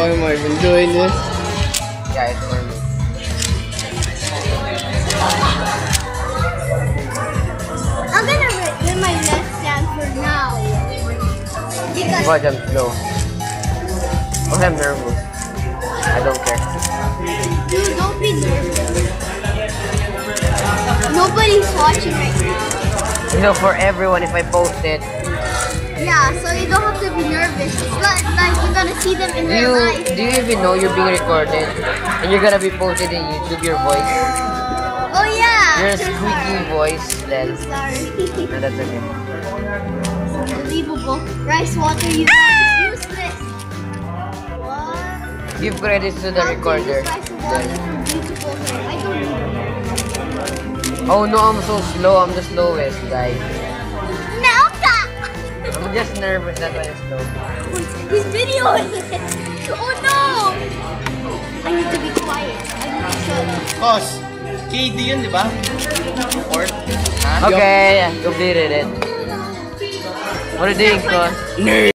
Moyu might have been doing this. Yeah, it's for me. I'm gonna do my left hand for now. Because Watch, I'm slow. Oh, I'm nervous. I don't care. dude, don't be nervous. Nobody's watching right now. You know, for everyone, if I post it, Yeah, so you don't have to be nervous. It's not like you're gonna see them in real life. do you even know you're being recorded? And you're gonna be posted in YouTube, your voice? Oh yeah. Your squeaky voice, then. Sorry. No, that's okay. Unbelievable. Rice water you is useless. What? Give credits to the How to recorder. use rice water for beautiful hair? I don't know. Oh no, I'm so slow. I'm the slowest, guys. I'm just nervous that when it's slow. He's videoing it. Oh no! I need to be quiet. I need to shut up. Boss, KD yun, di ba? Or? Okay, I completed it. What are you doing, Cos? Nerd!